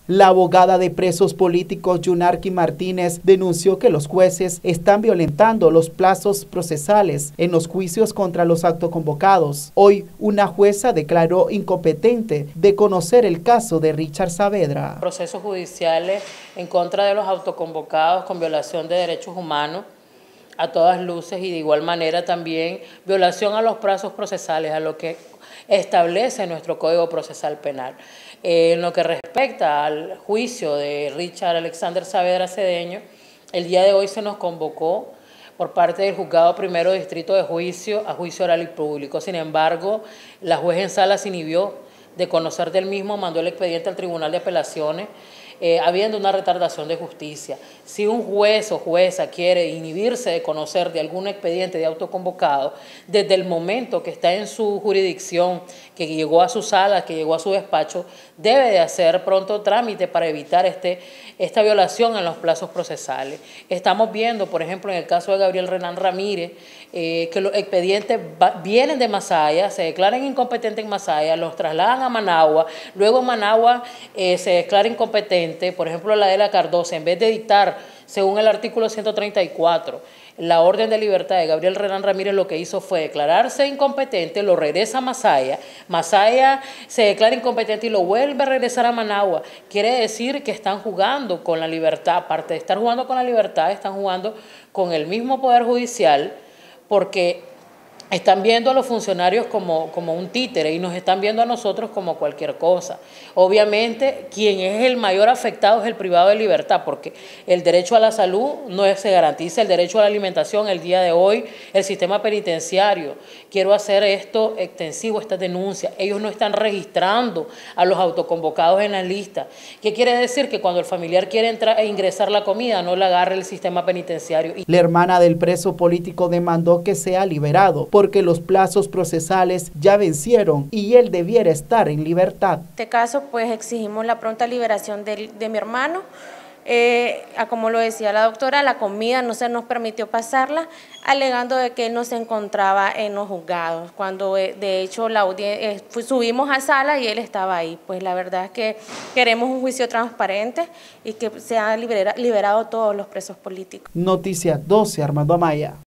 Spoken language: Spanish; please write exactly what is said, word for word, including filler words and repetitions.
La abogada de presos políticos Yunarqui Martínez denunció que los jueces están violentando los plazos procesales en los juicios contra los autoconvocados. Hoy, una jueza declaró incompetente de conocer el caso de Richard Saavedra. Procesos judiciales en contra de los autoconvocados con violación de derechos humanos a todas luces y de igual manera también violación a los plazos procesales, a lo que establece nuestro Código Procesal Penal. Eh, en lo que respecta al juicio de Richard Alexander Saavedra Cedeño, el día de hoy se nos convocó por parte del Juzgado Primero Distrito de Juicio a juicio oral y público. Sin embargo, la juez en sala se inhibió de conocer del mismo, mandó el expediente al Tribunal de Apelaciones, eh, habiendo una retardación de justicia. Si un juez o jueza quiere inhibirse de conocer de algún expediente de autoconvocado, desde el momento que está en su jurisdicción, que llegó a su sala, que llegó a su despacho, debe de hacer pronto trámite para evitar este, esta violación en los plazos procesales. Estamos viendo, por ejemplo, en el caso de Gabriel Renan Ramírez, eh, que los expedientes va, vienen de Masaya, se declaran incompetentes en Masaya, los trasladan a Managua, luego en Managua eh, se declara incompetente. Por ejemplo, la de la Cardosa, en vez de dictar, según el artículo ciento treinta y cuatro, la orden de libertad de Gabriel Renan Ramírez, lo que hizo fue declararse incompetente, lo regresa a Masaya, Masaya se declara incompetente y lo vuelve a regresar a Managua. Quiere decir que están jugando con la libertad, aparte de estar jugando con la libertad, están jugando con el mismo Poder Judicial, porque están viendo a los funcionarios como, como un títere y nos están viendo a nosotros como cualquier cosa. Obviamente, quien es el mayor afectado es el privado de libertad, porque el derecho a la salud no se garantiza, el derecho a la alimentación. El día de hoy, el sistema penitenciario, quiero hacer esto extensivo, esta denuncia, ellos no están registrando a los autoconvocados en la lista. ¿Qué quiere decir? Que cuando el familiar quiere entrar e ingresar la comida, no la agarre el sistema penitenciario. La hermana del preso político demandó que sea liberado, porque los plazos procesales ya vencieron y él debiera estar en libertad. En este caso, pues exigimos la pronta liberación de, de mi hermano. Eh, como lo decía la doctora, la comida no se nos permitió pasarla, alegando de que él no se encontraba en los juzgados, cuando eh, de hecho la eh, subimos a sala y él estaba ahí. Pues la verdad es que queremos un juicio transparente y que sean libera, liberados todos los presos políticos. Noticias doce, Armando Amaya.